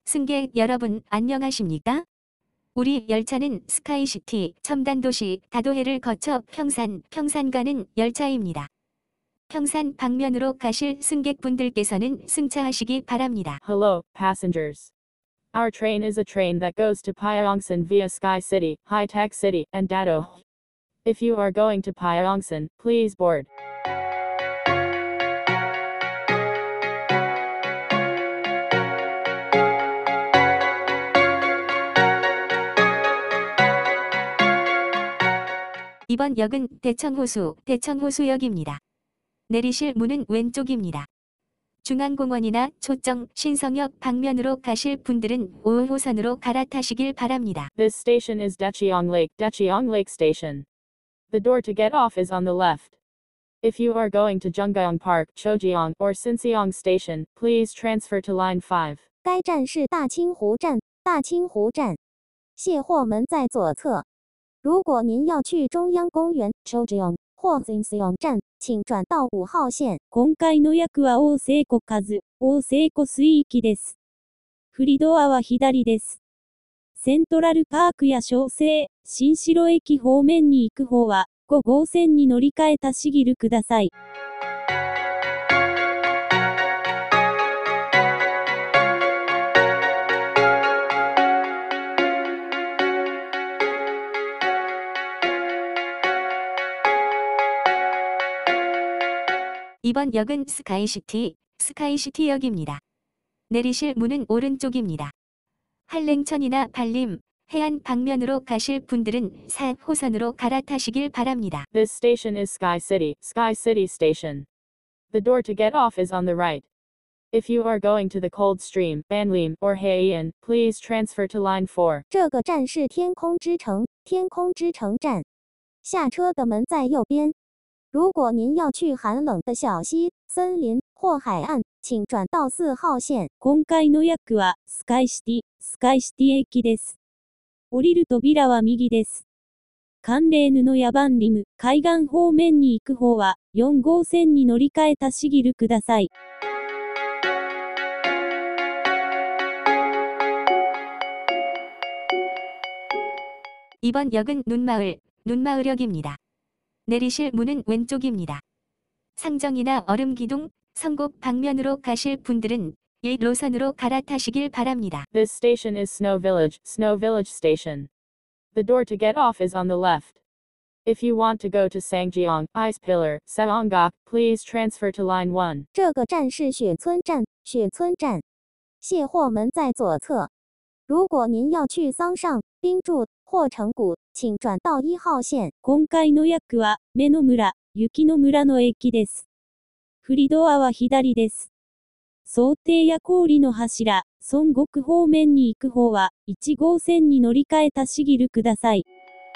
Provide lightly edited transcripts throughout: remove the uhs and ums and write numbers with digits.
승객 여러분 안녕하십니까? 우리 열차는 스카이시티 첨단도시 다도해를 거쳐 평산 가는 열차입니다. 평산 방면으로 가실 승객분들께서는 승차하시기 바랍니다. Hello, passengers. Our train is a train that goes to Pyeongsan via Sky City, High Tech City, and Dato. If you are going to Pyeongsan, please board. 이번 역은 대청호수역입니다. 내리실 문은 왼쪽입니다. 중앙공원이나 초정, 신성역 방면으로 가실 분들은 5호선으로 갈아타시길 바랍니다. This station is Dacheong Lake Station. The door to get off is on the left. If you are going to Junggeong Park, Chojeong, or Sinseong Station, please transfer to line 5. 该站是大清湖站，卸货门在左侧。如果您要去中央公园 Chojeong 或 Sinseong 站，请转到5号線。 今回の役は大西湖水域です。振りドアは左です。セントラルパークや小生、新城駅方面に行く方は、5号線に乗り換えたしぎるください。 이번 역은 스카이시티역입니다. 내리실 문은 오른쪽입니다. 한랭천이나 발림, 해안 방면으로 가실 분들은 4호선으로 갈아타시길 바랍니다. This station is Sky City Station. The door to get off is on the right. If you are going to the Coldstream, Banlim, or Haein, please transfer to line 4. 这个站是天空之城站，下车的门在右边。如果您要去寒冷的小溪、森林或海岸，请转到4号線。 今回の役はスカイシティ駅です。降りる扉は右です。寒冷布やバンリム、海岸方面に行く方は4号線に乗り換えたしぎるください。 이번 역은 눈마을역입니다. 내리실 문은 왼쪽입니다. 상정이나 얼음기둥, 성곡 방면으로 가실 분들은 1호선으로 갈아타시길 바랍니다. This station is Snow Village Station. The door to get off is on the left. If you want to go to Sangjeong, Ice Pillar, Saeonggak, please transfer to line 1. 这个站是雪村站，卸货门在左侧。如果您要去桑上、冰柱或城谷，请转到1号線。 今回の役は目の村、雪の村の駅です。振りドアは左です。想定や氷の柱、孫国方面に行く方は1号線に乗り換えたしぎるください。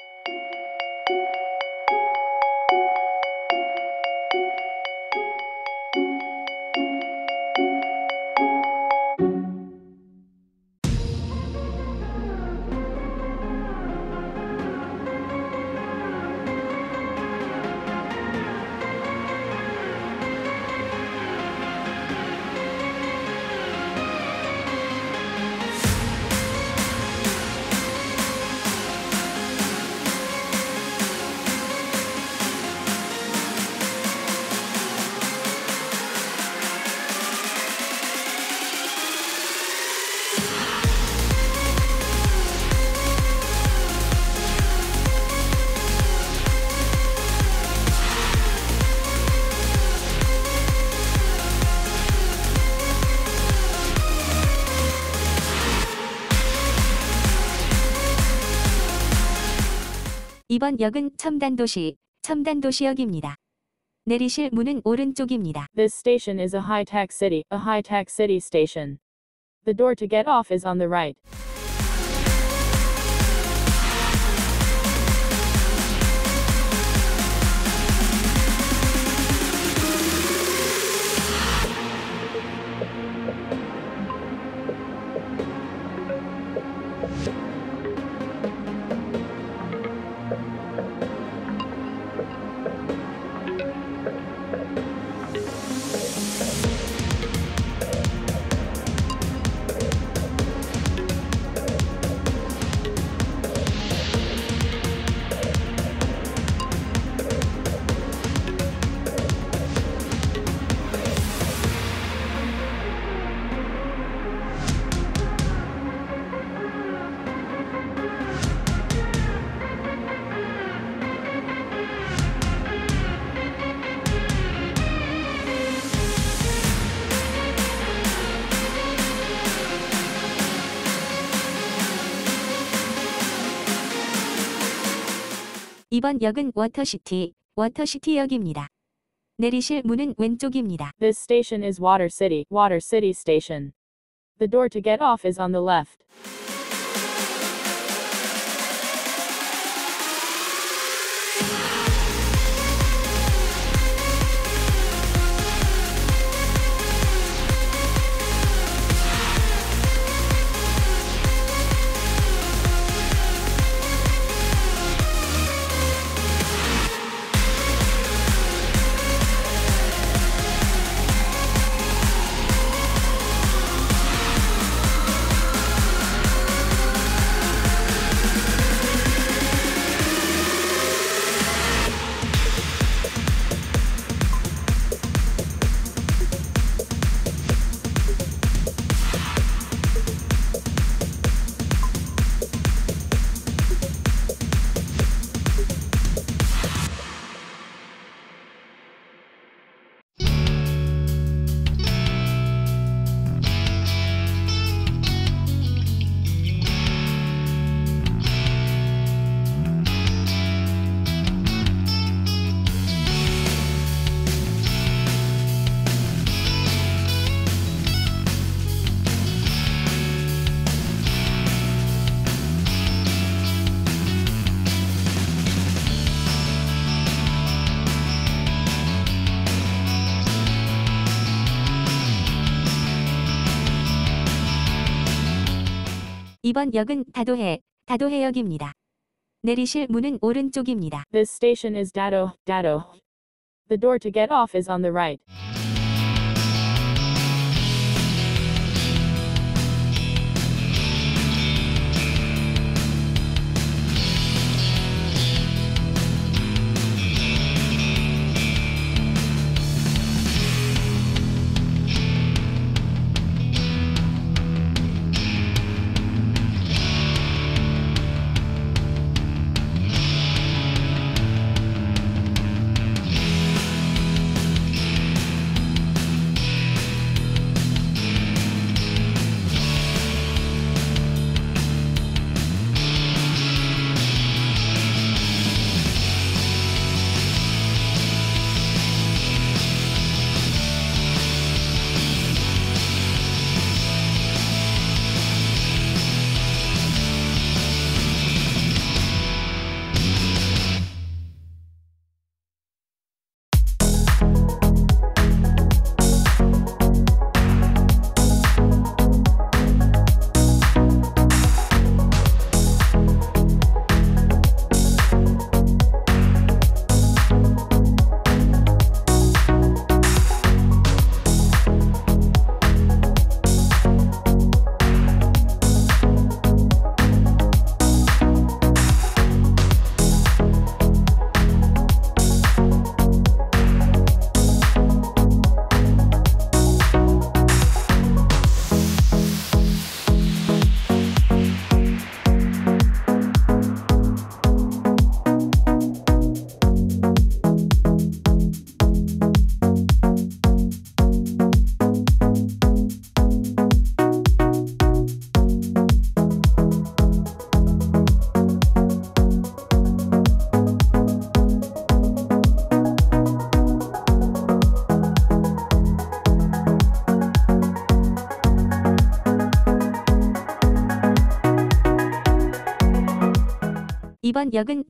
이번 역은 첨단도시역입니다. 내리실 문은 오른쪽입니다. This station is a high-tech city station. The door to get off is on the right. 이번 역은 워터시티역입니다. 내리실 문은 왼쪽입니다. This station is Water City Station. The door to get off is on the left. 이번 역은 다도해역입니다. 내리실 문은 오른쪽입니다. This station is Dado. The door to get off is on the right. 이번 역은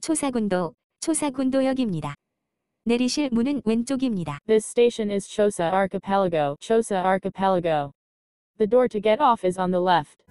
초사군도역입니다. 내리실 문은 왼쪽입니다. This station is Chosa Archipelago. The door to get off is on the left.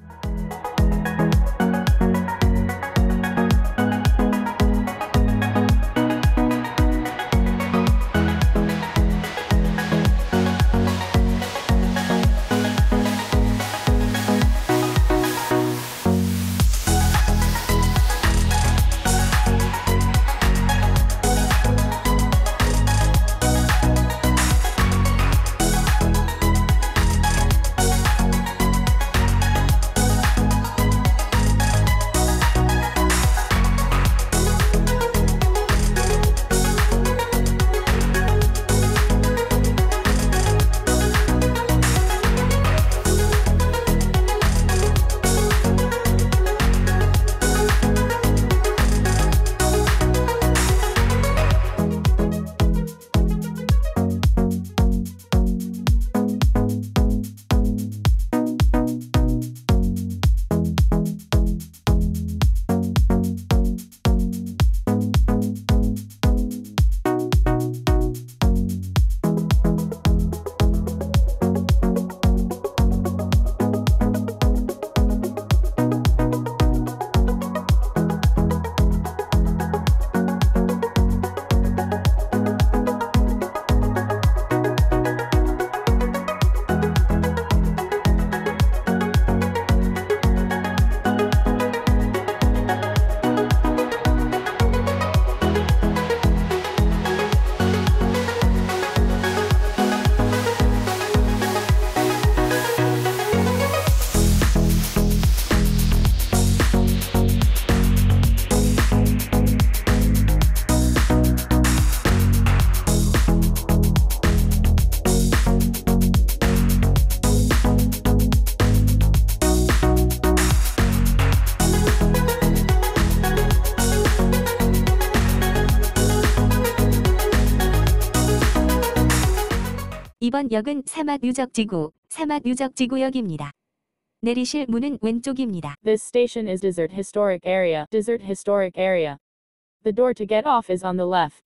이번 역은 사막유적지구역입니다. 내리실 문은 왼쪽입니다. This station is Desert Historic Area. Desert Historic Area. The door to get off is on the left.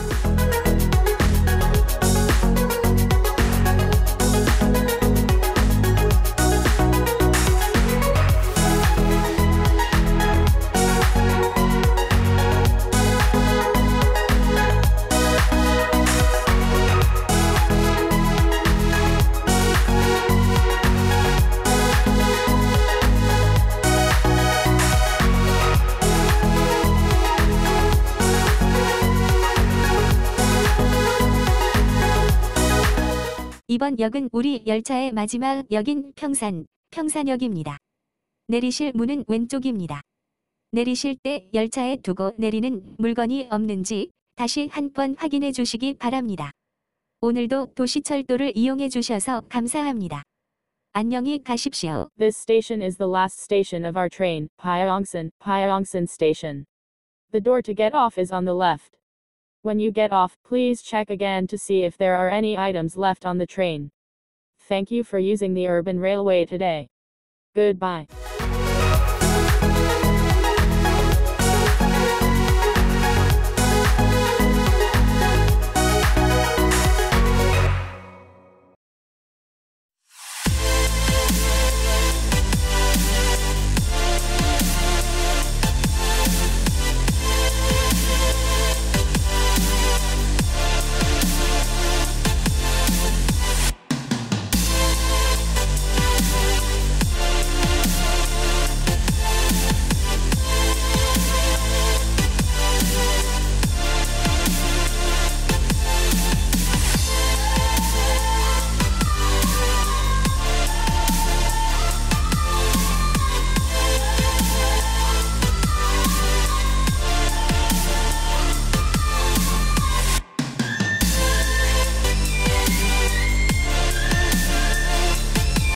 이번 역은 우리 열차의 마지막 역인 평산역입니다. 내리실 문은 왼쪽입니다. 내리실 때 열차에 두고 내리는 물건이 없는지 다시 한번 확인해 주시기 바랍니다. 오늘도 도시철도를 이용해 주셔서 감사합니다. 안녕히 가십시오. This station is the last station of our train, Pyeongsan Station. The door to get off is on the left. When you get off, please check again to see if there are any items left on the train. Thank you for using the Urban Railway today. Goodbye.